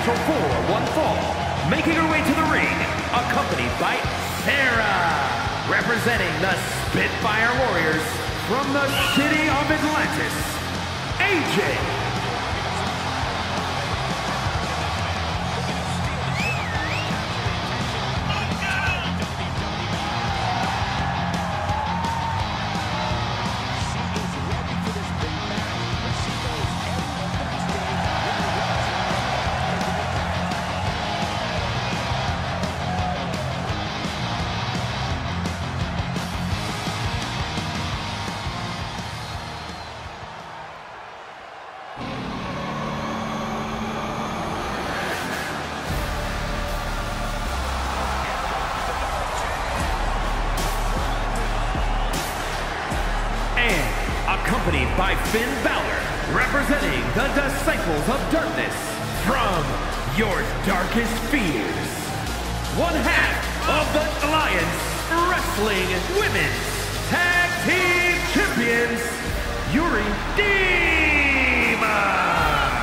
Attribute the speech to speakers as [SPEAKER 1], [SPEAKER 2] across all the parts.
[SPEAKER 1] scheduled for one fall, making her way to the ring, accompanied by Sarah, representing the Spitfire Warriors from the city of Atlantis, AJ. Accompanied by Finn Balor, representing the Disciples of Darkness from your darkest fears. One half of the Alliance Wrestling Women's Tag Team Champions, Yuri Demon.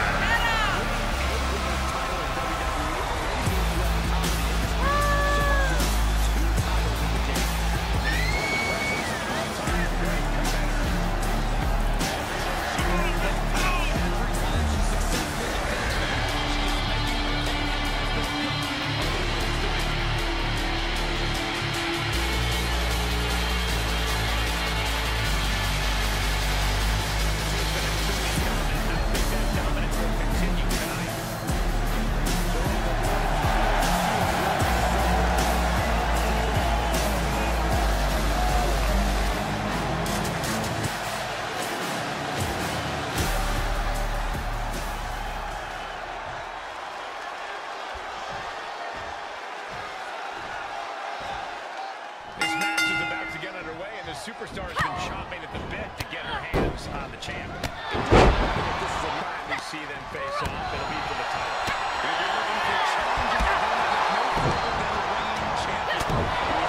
[SPEAKER 2] Superstar's been chomping at the bit to get her hands on the champ. If this is a match we see them face off, it'll be for the title. If you're looking for challenging opponent, no further than the reigning champion.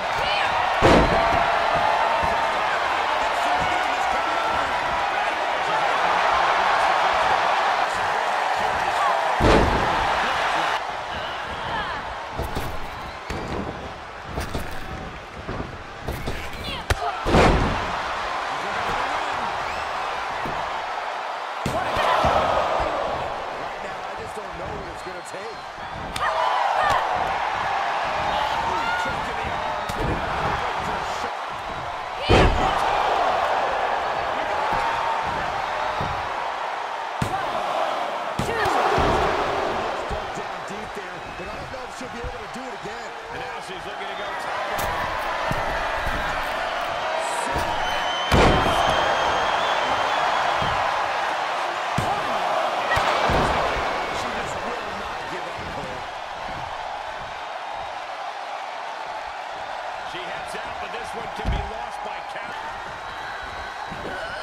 [SPEAKER 2] She'll be able to do it again. And now she's looking to go top. She just will not give up, Cole. She heads out, but this one can be lost by count.